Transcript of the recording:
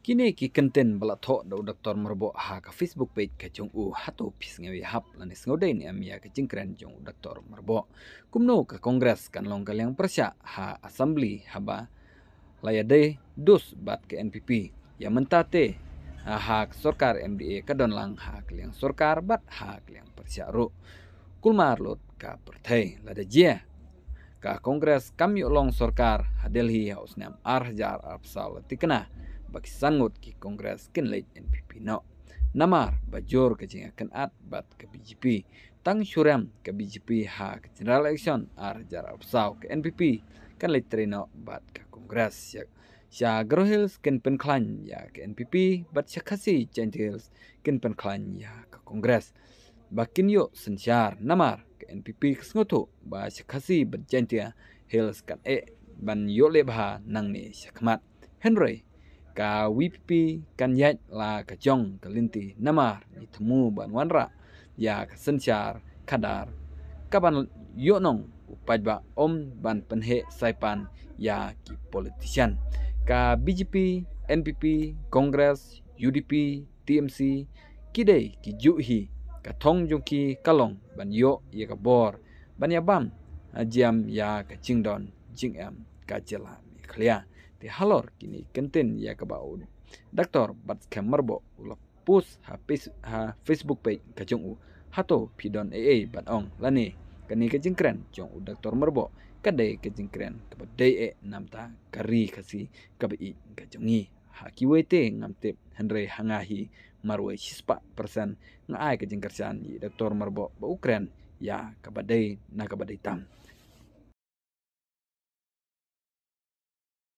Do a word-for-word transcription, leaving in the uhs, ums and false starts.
Kini ki konten balatho do doktor merbo ha ka Facebook page ka jong u hato pis ngewi hap lanis ngode ni amia ka jingkren jong doktor merbo. Kumno ka kongres kan long kalyang persya ha assembly haba layade dus bat ke N P P. Ya mentate ha hak sorkar M D A kadon lang ha kalyang sorkar bat ha kalyang persya ru. Kulmar lot ka perthai lada jia ka kongres kami long sorkar ha Delhi haus nam ar hajar apsal tikna bagi sangut ki kongres kin late N P P no. Namar bajor ke jinga kan at bat ke B J P. Tang syuram ke B J P ha ke general election ar hajar apsal ke N P P kan late trino bat ke kongres ya. Sya grohils kin penklan ya ke N P P bat syakasi gentils kin penklan ya ke kongres. Bakin yo sensyar namar ke N P P kesngoto ba syakasi berjantia hills kan e ban yo lebha nang ni syakmat. Henry ka W P P kan yat la ka jong ka linti namar ni temu ban wanra ya ka sensyar kadar kaban yo nong upaj ba om ban penhe saipan ya ki politician ka B J P N P P Kongres U D P T M C kidai ki juhi ka thong jong ki kalong ban yo ye ka bor ban ya bam ajiam ya ka jingdon jingam ka jela mi khlia ti halor kini konten ya ka baun doktor bat kemerbo ula post ha, ha Facebook page ka jong u hato pidon A A ban ong lani kani ka jingkren jong u doktor merbo kadai ka jingkren ka badai e namta kari kasi ka bi ka jongi ha kiwete ngamte Henry hangahi marwai sispa persen ngai ka jingkersan doktor merbo ba Ukraine ya ka badai na ka badai tam.